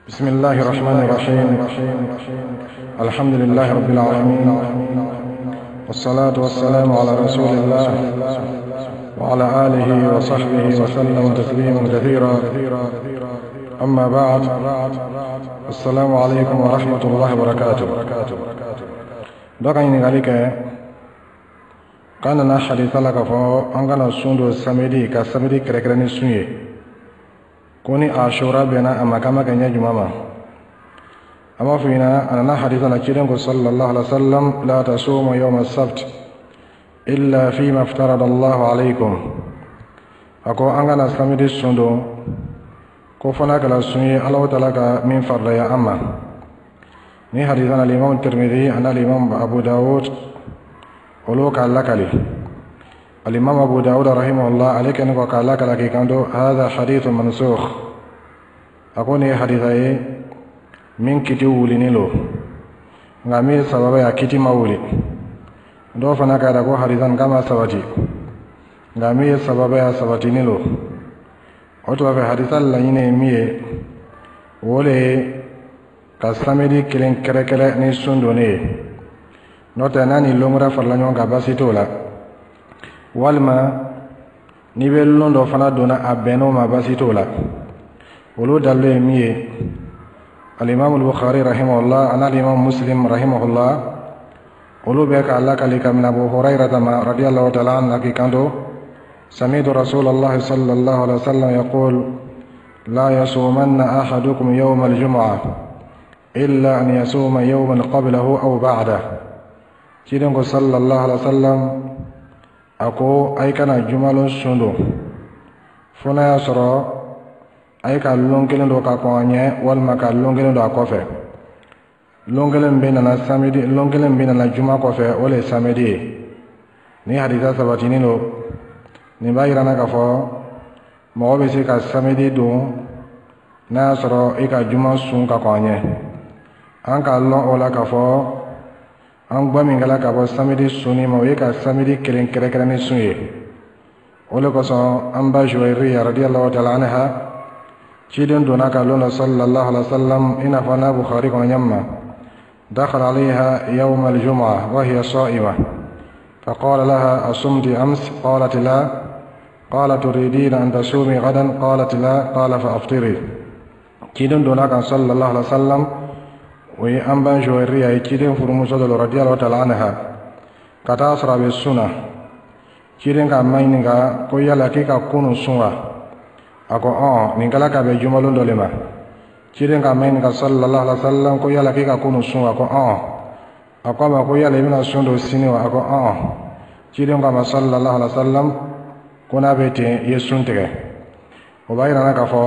بسم الله الرحمن الرحيم. الحمد لله رب العالمين، والصلاة والسلام على رسول الله وعلى آله وصحبه وسلم تسليما كثيرا. أما بعد، السلام عليكم ورحمة الله وبركاته. دقيني ذلك كان حديث لك فأنقنا السند السميدي كالسميدي كركرني السنية كوني عاشورا بنا أما كما كان يجمع أما فينا أننا حديثنا كيرنك صلى الله عليه وسلم لا تصوموا يوم السبت إلا فيما افترض الله عليكم. أكو أنغانا سامي السندو كوفنا كلا سني الله تعالى من فرد يا أما ني حديثنا الإمام الترمذي أن الإمام أبو داود ولوك اللكالي الإمام أبو داود رحمه الله عليك أنك قالك لك كندو هذا حديث منسوخ. أقول حديثي من كتيو لنيلو غامي سبب يا كتي مولي دو فنا كذا كو حديثان كما سبتي غامي سبب يا سبتي نيلو أتوا في حديث الله ينمي ولي كسامدي كلين كركلا نيسوندوني نوتناني لونغرا فرلانيون كباسيتولا walma ni be londo fana dona abeno ma basitola wolo dalle miye al-imam al-bukhari rahimahullah ana al-imam muslim rahimahullah wolo be ka Allah kalika min abu hurairah ma radiyallahu ta'ala anhu kando sami'tu rasulullah sallallahu alaihi wasallam yaqul la yasumanna ahadukum yawm al-jum'ah illa an yasuma yawman qablahu aw ba'dahu kidango sallallahu alaihi wasallam ako ay kana jumalon sundo fona ya soro ay ka longelen do ka ko anye wal maka longelen do akofe longelen be na samedi longelen be na juma ko fe wala samedi ni haditha sabatini no ni bayirana ka fo mo be se ka samedi do na soro ay ka juma sun ka ko anye an ka lon ola ka fo an gba min gala ka bɔ samedi suni ma o ye ka samedi kelen kɛrɛkɛrɛnni sun ye o le kosɔn an ba Juwayriya radiyallahu ta'ala anha ciden donna ka lon sallallahu alaihi wasallam i n'a fɔ n'a Bukhari kɔnɔ ɲamma dakhala alayha yawm al-jum'ah wa hiya sa'ima فقال لها أصمت أمس؟ قالت لا. قال تريدين أن تصومي غدا؟ قالت لا. قال فأفطري. ciden donna ka sallallahu alaihi wasallam وي أمبان جويريا يكيدين فرموسو دلو رضي الله تعالى عنها كتا أسرى بالسنة كيدين كمينيكا كويا لكيكا كونو سنة أكو نينكالا كابي جمالون دولما كيدين كمينيكا صلى الله عليه وسلم كويا لكيكا كونو سنة أكو أكو ما كويا لبنا سنة سنة أكو كيدين كما صلى الله عليه وسلم كنا بيتي يسنتك وبايرانا كفو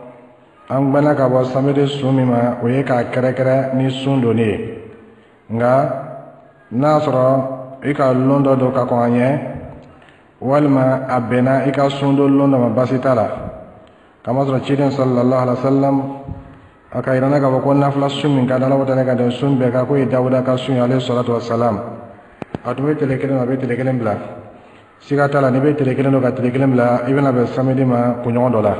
an gbana ka bɔ samedi sun min ma o ye k'a kɛrɛkɛrɛ ni sun donni ye nka n'a sɔrɔ i ka lon dɔ don ka kɔn a ɲɛ walima a bɛnna i ka sun don lon dɔ ma basi t'a la kamasɔrɔ ciden sallallahu alaihi wa sallam a ka yirana k'a fɔ ko nafila sun min ka di Ala wata ne ka tɛmɛ sun bɛɛ kan k'o ye Dawuda ka sun ye alayhi salatu wa salam a tun bɛ tile kelen a bɛ tile kelen bila siga t'a la n'i bɛ tile kelen don ka tile kelen bila i bɛna bɛn samedi ma kunɲɔgɔn dɔ la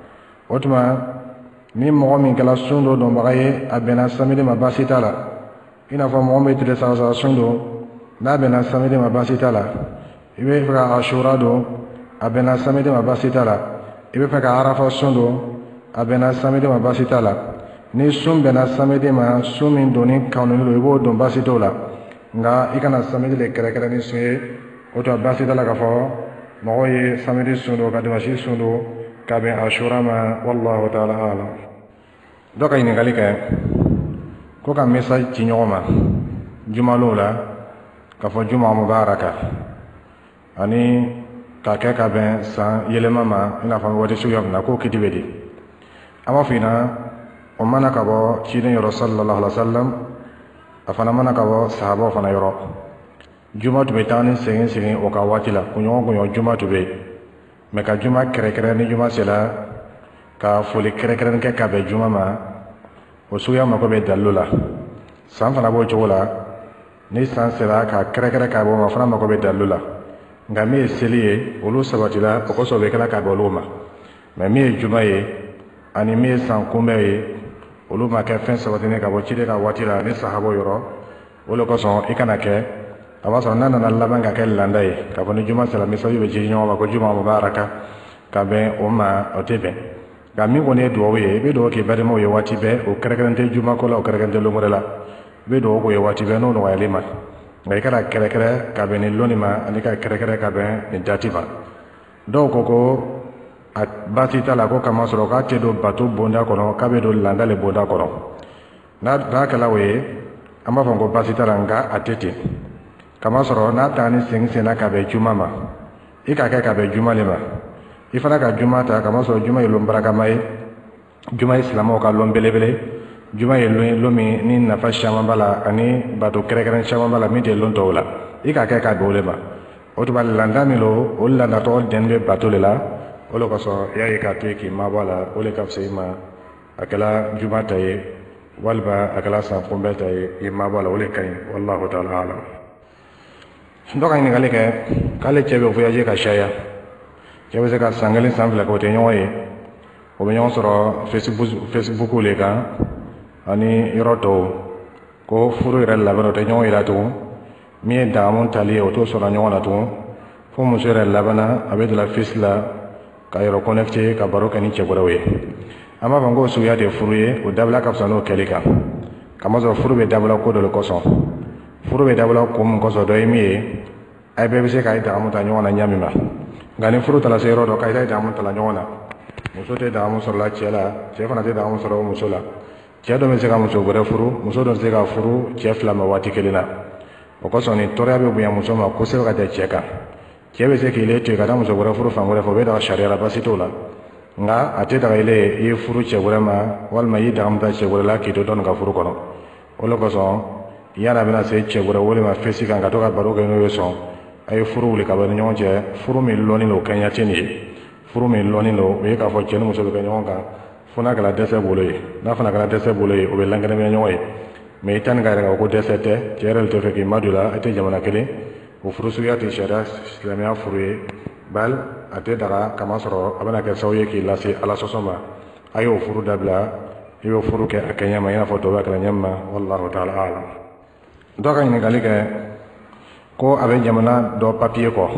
o tuma ni mɔgɔ min kɛla sun dɔ dɔnbaga ye a bɛnna samedi ma basi t'a la i n'a fɔ mɔgɔ min bɛ tile saba sun don n'a bɛnna samedi ma basi t'a la i bɛ fɛ ka ashura don a bɛnna samedi ma basi t'a la i bɛ fɛ ka arafa sun don a bɛnna samedi ma basi t'a la ni sun bɛnna samedi ma sun min donni kanunen don i b'o don basi t'o la nka i kana samedi le kɛrɛkɛrɛ ni sun ye o tuma basi t'a la k'a fɔ mɔgɔ ye samedi sun don ka dimanche sun don ka bɛn ashura ma wallahu ta'ala a'lam. dɔ ka ɲininkali kɛ ko ka message ci ɲɔgɔn ma jumalow la k'a fɔ juma mubaraka ani ka kɛ ka bɛn san yɛlɛma ma i n'a fɔ waati suguya min na k'o kiti bɛ di an b'a fɔ i na o mana ka bɔ ciden yɔrɔ sallallahu alaihi wa sallam a fana mana ka bɔ sahabaw fana yɔrɔ juma tun bɛ taa ni segin o ka waati la kunɲɔgɔn juma tun bɛ yen mɛ ka juma kɛrɛkɛrɛ ni juma sera ka foli kɛrɛkɛrɛnin kɛ ka bɛn juma ma o suguya mako bɛ dalilu la san fana b'o cogo la ni san sera ka kɛrɛkɛrɛ ka bɔ ma fana mako bɛ dalilu la nka min ye seli ye olu sabatila o kosɔn o bɛ kɛla ka bɛn olu ma mɛ min ye juma ye ani min ye san kunbɛn ye olu ma kɛ fɛn sabatinen ka bɔ ciden ka waati la ni sahabo yɔrɔ o le kosɔn i kana kɛ a b'a sɔrɔ n'a nana laban ka kɛ landa ye k'a fɔ ni juma sera misaji bɛ jiri ɲɔgɔn ma ko juma mubaraka ka bɛn o ma o tɛ bɛn nka min kɔni ye duwawu ye i bɛ duwawu k'i balimaw ye waati bɛɛ o kɛrɛkɛrɛn tɛ juma ko la o kɛrɛkɛrɛn tɛ lɔngɔrɛ la i bɛ duwawu k'o ye waati bɛɛ n'o nɔgɔyali ma nka i kana kɛrɛkɛrɛ ka bɛn ni lɔnni ma ani ka kɛrɛkɛrɛ ka bɛn nin dati ma dɔw ko ko a baasi t'a la ko kama sɔrɔ k'a tɛ don bato bonda kɔnɔ k'a bɛ don landa le bonda kɔnɔ n'a kɛla o ye an b'a fɔ ko baasi t'a la nka a tɛ ten kama sɔrɔ n'a taga ni sen senna ka bɛn juma ma i ka kɛ ka bɛn juma le ma i fana ka juma ta kama sɔrɔ juma ye lɔn barakama ye juma ye silamɛw ka lɔn belebele juma ye lɔn min ni nafa caman b'a la ani bato kɛrɛkɛrɛn caman b'a la min tɛ lɔn tɔw la i ka kɛ ka bɛn o le ma o tuma landa min lo o landatɔ dɛn bɛ bato le la o le kosɔn i y'a ye k'a to yen k'i mabɔ a la o le ka fisa i ma a kɛla juma ta ye walima a kɛla san kunbɛn ta ye i mabɔ a la o le ka ɲi wallahu ta'ala alam dɔ ka ɲininkali kɛ k'ale cɛ bɛ voyager ka caya cɛ bɛ se ka san kelen san fila kɛ o tɛ ɲɔgɔn ye o bɛ ɲɔgɔn sɔrɔ facebook le kan ani yɔrɔ tɔw ko furu yɛrɛ labɛn o tɛ ɲɔgɔn yira tugun min ye dagamu tali ye o t'o sɔrɔ ɲɔgɔn na tugun fo muso yɛrɛ labanna a bɛ don face la ka yɔrɔ connecté ka baro kɛ ni cɛ wɛrɛw ye an b'a fɔ ko suguya tɛ furu ye o dabila ka fisa n'o kɛli kan kamasɔrɔ furu bɛ dabila ko dɔ le kosɔn furu bɛ dabila ko mun kosɔn dɔ ye min ye a bɛɛ bɛ se k'a ye dagamu ta ɲɔgɔn na ɲa min ma nka ni furu tala se yɔrɔ dɔ k'a ye dagamu ta ɲɔgɔn na muso tɛ dagamu sɔrɔla cɛ la cɛ fana tɛ dagamu sɔrɔ muso la cɛ dɔ bɛ se ka muso wɛrɛ furu muso dɔ bɛ se ka furu cɛ fila ma waati kelen na o kosɔn ni tɔɔrɔya bɛ bonya muso ma kosɛbɛ ka tɛmɛ cɛ kan cɛ bɛ se k'i le to yen ka taa muso wɛrɛ furu fan wɛrɛ fɛ o bɛ daga sariya la basi t'o la nka a tɛ daga i le i ye furu cɛ wɛrɛ ma walima i ye dagamu ta cɛ wɛrɛ la k'i to dɔɔnin ka furu kɔnɔ o le kosɔn yan'a bɛna se cɛ wɛrɛ wele ma fesi kan ka to ka baro kɛ n'o ye sɔn a ye furu wuli ka bɔ ni ɲɔgɔn cɛ furu min lɔnni lo kɛɲɛ tɛ nin ye furu min lɔnni lo o ye k'a fɔ cɛ ni muso bɛ kɛ ɲɔgɔn kan fo n'a kɛra dɛsɛ bolo ye n'a fana kɛra dɛsɛ bolo ye o bɛ lankɛnɛmɛ ɲɔgɔn ye mɛ i tani ka yɛrɛ ko dɛsɛ tɛ cɛ yɛrɛ tɛ fɛ k'i madon la a tɛ jamana kelen o furu suguya tɛ sariya silamɛya furu ye bali a tɛ daga kama sɔrɔ a bɛna kɛ sababu ye k'i lase ala sɔsɔ ma a y'o furu dabila i y'o furu kɛ a kɛɲɛ ma i n'a fɔ tɔw bɛ kɛra ɲɛ ma wallahu ta'ala alam dɔ ka ɲininkali kɛ ko a bɛ jamana dɔ papiye kɔ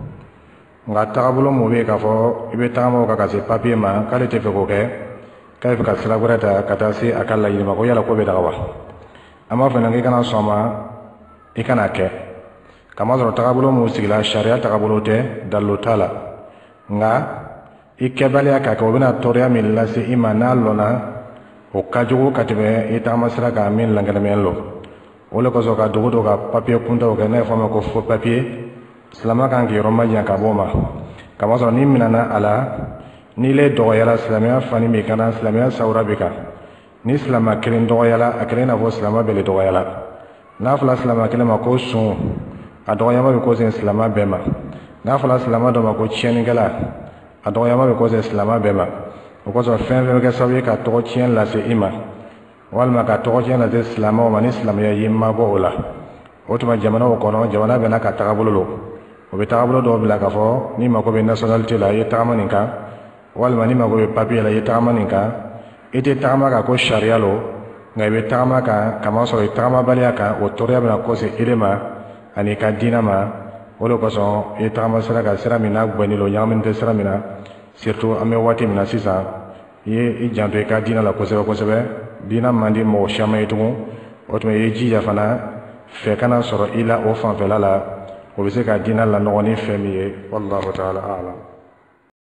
nka tagabolo mun bɛ yen k'a fɔ i bɛ tagama o kan ka se papiye ma k'ale tɛ fɛ k'o kɛ k'ale fɛ ka sira wɛrɛ ta ka taa se a ka laɲini ma ko yala ko bɛ daga wa an b'a fɔ k'i kana sɔn ma i kana kɛ kamasɔrɔ tagabolo mun sigila sariya tagabolo tɛ dalilo t'a la nka i kɛbaliya k'a kɛ o bɛna tɔɔrɔya min lase i ma n'a lɔnna o ka jugu ka tɛmɛ i tagama sira kan min lankɛnɛmɛ lo o le kosɔn ka dugu dɔ ka papiye kuntaw kɛ n'a ye fɔ ma ko faux papiye silamɛ kan k'i yɔrɔ majanya ka bɔ o ma kamasɔrɔ n'i minɛna a la n'i le dɔgɔyala silamɛya fani b'i kan na silamɛya sawura b'i kan ni silamɛ kelen dɔgɔyala a kelen i n'a fɔ silamɛ bɛɛ le dɔgɔyala n'a fɔra silamɛ kelen ma ko sun a dɔgɔyama bɛ kɔsɛn silamɛ bɛɛ ma n'a fɔra silamɛ dɔ ma ko tiɲɛnikɛla a dɔgɔyama bɛ kɔsɛn silamɛ bɛɛ ma o kosɔn fɛn fɛn bɛ kɛ sababu ye ka tɔgɔ tiɲɛ lase i ma walima ka tɔgɔ tiɲɛ lase silamɛw ma ni silamɛya y'i mabɔ o la o tuma jamanaw kɔnɔ jamana bɛɛ n'a ka tagabolo lo o bɛ tagabolo dɔw bila k'a fɔ n'i mago bɛ nationalité la i ye tagama nin kan walima n'i mago bɛ papier la i ye tagama nin kan i tɛ tagama kan ko sariya lo nka i bɛ tagama kan kamasɔrɔ i tagamabaliya kan o tɔɔrɔya bɛna kɔsɛn i de ma ani ka diinɛ ma o de kosɔn i tagama sira kan sira min n'a gwɛnni lo ɲagamini tɛ sira min na surtout an bɛ waati min na sisan i ye i janto i ka diinɛ la kosɛbɛ kosɛbɛ diinɛ man di mɔgɔ caman ye tugun o tuma i ye jija fana fɛ kana sɔrɔ i la o fanfɛla la o bɛ se ka diinɛ lanɔgɔ ni fɛn min ye wallahu ta'ala a'lam